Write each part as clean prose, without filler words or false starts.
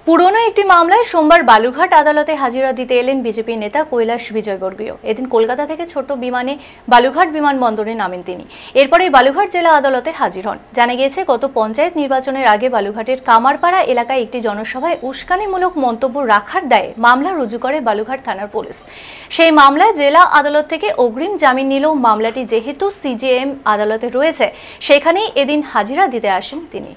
পুরনো একটি মামলায় সোমবার বালুঘাট আদালতে হাজিরা দিতে এলেন বিজেপি নেতা কৈলাস বিজয়বর্গীয়। এদিন কলকাতা থেকে ছোট্ট বিমানে বালুঘাট বিমানবন্দরে নামেন তিনি। এরপরেই বালুঘাট জেলা আদালতে হাজির হন। জানা গিয়েছে, গত পঞ্চায়েত নির্বাচনের আগে বালুঘাটের কামারপাড়া এলাকায় একটি জনসভায় উস্কানিমূলক মন্তব্য রাখার দায়ে মামলা রুজু করে বালুঘাট থানার পুলিশ। সেই মামলায় জেলা আদালত থেকে অগ্রিম জামিন নিলেও মামলাটি যেহেতু সিজেএম আদালতে রয়েছে, সেখানেই এদিন হাজিরা দিতে আসেন তিনি।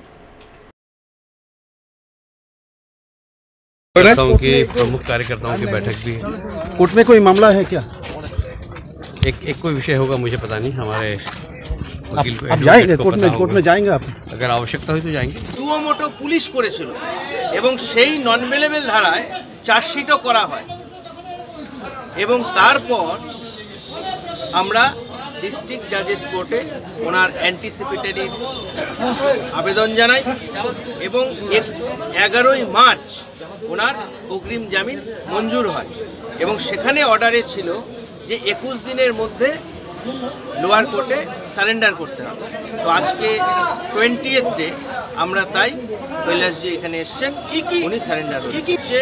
के प्रमुख कार्यकर्ताओं की बैठक भी है। कोर्ट में कोई मामला है क्या? एक कोई विषय होगा, मुझे पता नहीं। हमारे वकील आप जाएंगे कोर्ट में जाएंगे आप? अगर आवश्यकता हुई तो जाएंगे। সুও মোটো পুলিশ করেছিল এবং সেই নন বেলেবল ধারায় চার্জশিটও করা হয় এবং তারপর আমরা ডিস্ট্রিক্ট জাজেস কোর্টে ওনার অ্যান্টিসিপেটরি আবেদন জানাই এবং 11ই মার্চ ওনার অগ্রিম জামিন মঞ্জুর হয় এবং সেখানে অর্ডারে ছিল যে 21 দিনের মধ্যে লোয়ার কোর্টে সারেন্ডার করতে হবে। তো আজকে 20th ডে আমরা তাই কৈলাসজি এখানে এসছেন, উনি সারেন্ডার হচ্ছে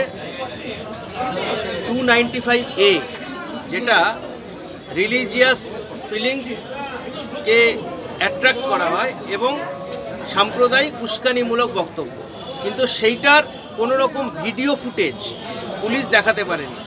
295A, যেটা রিলিজিয়াস ফিলিংসকে অ্যাট্রাক্ট করা হয় এবং সাম্প্রদায়িক উস্কানিমূলক বক্তব্য, কিন্তু সেইটার কোনো রকম ভিডিও ফুটেজ পুলিশ দেখাতে পারেনি।